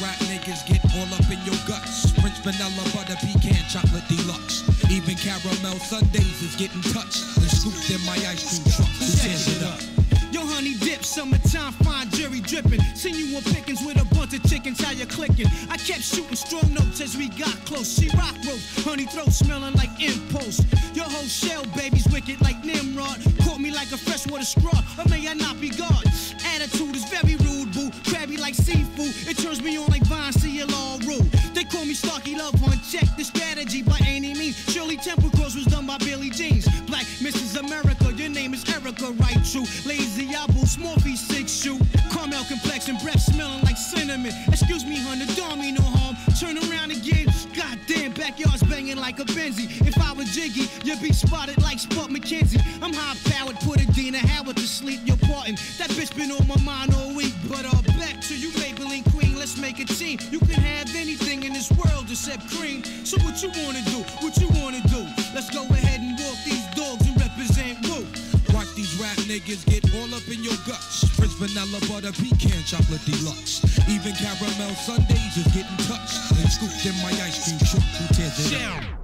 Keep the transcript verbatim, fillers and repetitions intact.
rap niggas get all up in your guts. French vanilla butter pecan chocolate deluxe. Even caramel sundaes is getting touched and scooped in my ice cream truck. Who tears it up? Yo, honey dip, summertime, fine jury dripping. Seen you on pickings with a bunch of chickens, how you clicking? I kept shooting strong notes as we got close. She rock rope, honey throat smelling like impulse. Your whole shell, baby's wicked like Nimrod. Caught me like a freshwater straw, or may I not be God? Attitude is very rude, boo. Crabby like seafood, it turns me on like Vine, see it all rude. They call me Starkey Love Hunt, check the strategy by any means. Shirley Temple Cross was done by Billie Jeans. Black Missus America, your name is Erica, right? True. Lazy Apple, small feet, six shoe. Caramel complexion, breath smelling like cinnamon. Excuse me, honey, don't mean no harm. Turn around again, goddamn, backyard's banging like a Benzie. If I were Jiggy, you'd be spotted like Spot McKenzie. I'm high powered, put a Dina Howard to sleep, you're parting. That bitch been on my mind all week, but uh, back to you, Maybelline Queen, let's make a team. You can have anything in this world except cream. So what you wanna do, what you wanna do? Let's go ahead and walk these dogs and represent Woo. Watch these rap niggas get all up in your guts. French vanilla butter pecan chocolate deluxe. Even caramel sundaes is getting touched and scooped in my ice cream truck. Who tears it up?